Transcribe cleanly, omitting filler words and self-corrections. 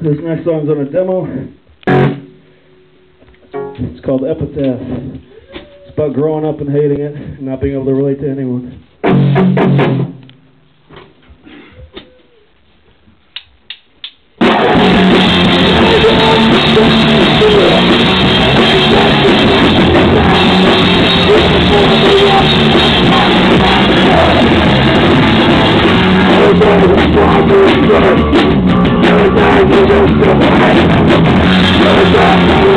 This next song's on a demo. It's called Epitaph. It's about growing up and hating it and not being able to relate to anyone. Every time you